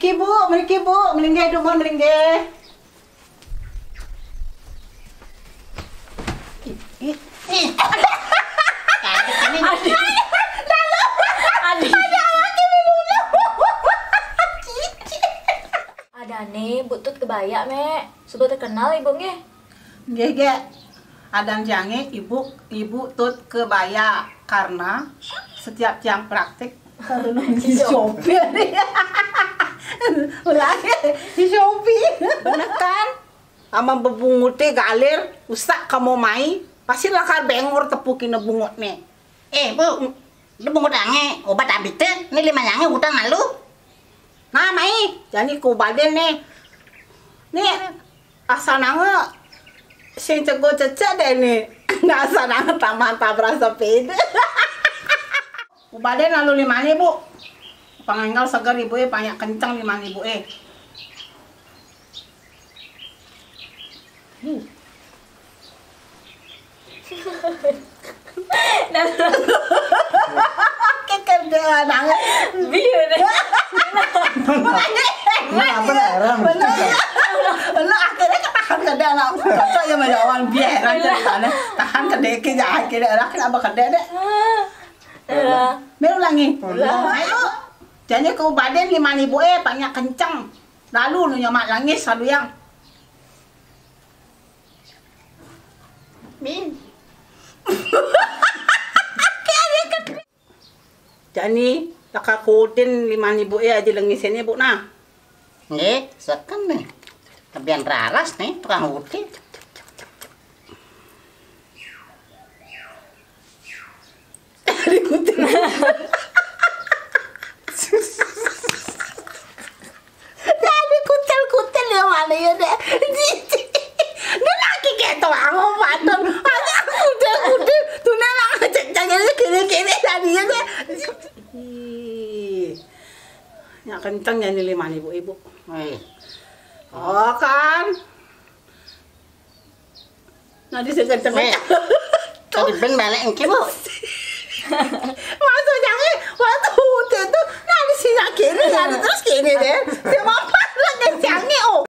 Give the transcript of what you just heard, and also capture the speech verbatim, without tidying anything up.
Mriki Bu, mriki Bu, melinggih dulu melinggih. Ih, ih. Adik, adik, ada nih butut kebaya me sudah terkenal ibu nge nggih nggih. Adan jange ibu ibu tut kebaya karena setiap tiang praktik karena di Shopee nih. Ulangi di Shopee. Bener kan? Ama bebunguti galir, usah kamu mai, pasti lakar bengor tepukin bungut nih. Eh bu, lu bungut ange, obat abite, ini lima nyange utang malu. Nah mai, jadi ku baden nih. Nih, asal nange sing cego cecek deh nih. Nah asal nange taman tabrak sepeda. Ku baden lalu lima ribu. Panganggal segar ibu eh, banyak kencang lima ribu eh. Hmm. Kekerjaan nange. biar deh Nah, beneran. Bener, bener akhirnya ketahan kede anak kacau ya melawan biaran dari sana tahan kede ke jahat kede anak kenapa kede deh Melu ulangi ayo jadi kau badan lima ribu eh banyak kencang lalu nu nyamak langis selalu yang Min, jadi tak kutin lima ribu eh aja langis ini bu nah nge, seken nih. Lebihan raras nih, tukang uti. Dikutin. Jadi kutel-kutel ya mana ya deh. Dia lagi kayak tuang obatun. Ada kutel-kutel. Tuh nang cek-ceknya kiri-kiri tadi ya deh. Ya kencang ya nih lima ribu ibu. Wih, Oh kan. Nanti saya kencang. wih. Tadi ben balik engke bu. Maksudnya waktu itu nanti sih kiri, nanti terus kiri deh. Dia mau pas lagi kencangnya oh.